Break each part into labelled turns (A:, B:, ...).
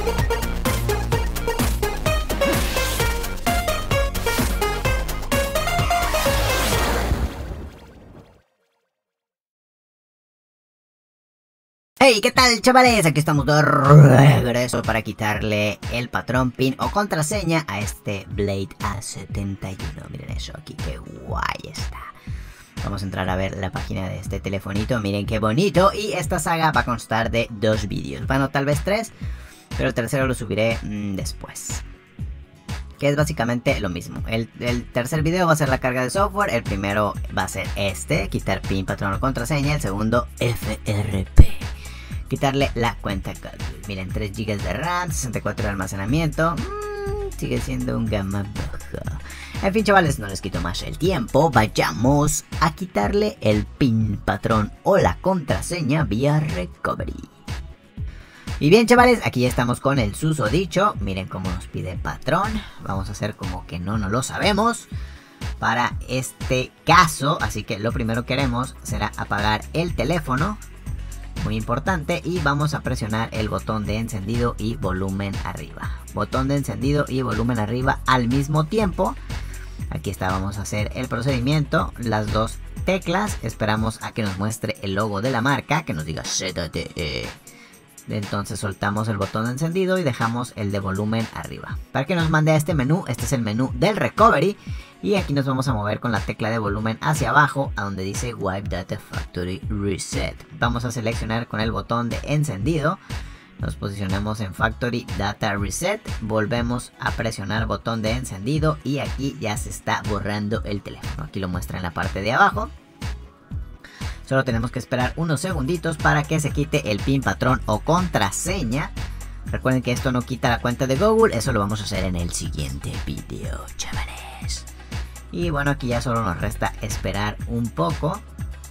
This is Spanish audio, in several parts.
A: Hey, ¿qué tal, chavales? Aquí estamos de regreso para quitarle el patrón pin o contraseña a este Blade A71. Miren eso aquí, qué guay está. Vamos a entrar a ver la página de este telefonito. Miren qué bonito. Y esta saga va a constar de 2 vídeos. Bueno, tal vez 3, pero el tercero lo subiré después. Que es básicamente lo mismo. El tercer video va a ser la carga de software. El primero va a ser quitar pin, patrón o contraseña. El segundo, FRP. Quitarle la cuenta Google. Miren, 3 GB de RAM, 64 de almacenamiento. Sigue siendo un gama baja. En fin, chavales, no les quito más el tiempo. Vayamos a quitarle el pin, patrón o la contraseña vía recovery. Y bien, chavales, aquí ya estamos con el susodicho. Miren cómo nos pide el patrón. Vamos a hacer como que no lo sabemos para este caso. Así que lo primero que haremos será apagar el teléfono. Muy importante, y vamos a presionar el botón de encendido y volumen arriba. Botón de encendido y volumen arriba al mismo tiempo. Aquí está, vamos a hacer el procedimiento. Las dos teclas, esperamos a que nos muestre el logo de la marca, que nos diga ZTE. Entonces soltamos el botón de encendido y dejamos el de volumen arriba. Para que nos mande a este menú, este es el menú del recovery. Y aquí nos vamos a mover con la tecla de volumen hacia abajo, a donde dice Wipe Data Factory Reset. Vamos a seleccionar con el botón de encendido. Nos posicionamos en Factory Data Reset. Volvemos a presionar botón de encendido y aquí ya se está borrando el teléfono. Aquí lo muestra en la parte de abajo. Solo tenemos que esperar unos segunditos para que se quite el pin, patrón o contraseña. Recuerden que esto no quita la cuenta de Google, eso lo vamos a hacer en el siguiente video, chavales. Y bueno, aquí ya solo nos resta esperar un poco.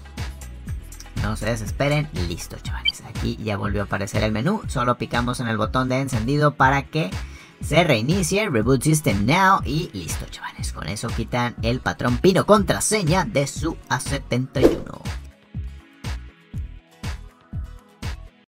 A: No se desesperen, listo, chavales. Aquí ya volvió a aparecer el menú, solo picamos en el botón de encendido para que se reinicie, Reboot System Now, y listo, chavales. Con eso quitan el patrón pin o contraseña de su A71.